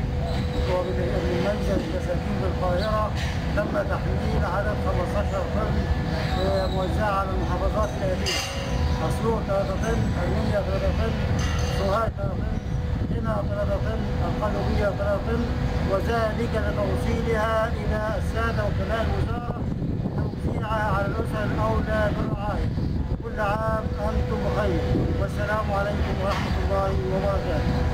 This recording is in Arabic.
وبالمنزل المساكين بالقاهرة تم تحميل عدد 15 طن موزعة على المحافظات الآتية: أسيوط 3 طن، المنيا 3 طن، سوهاج 3 طن، قنا 3 طن، القليوبية 3 طن، وذلك لتوصيلها إلى السادة وكلاء الوزارة لتوزيعها على الأسر الأولى بالرعاية. كل عام أنتم بخير، والسلام عليكم ورحمة الله وبركاته.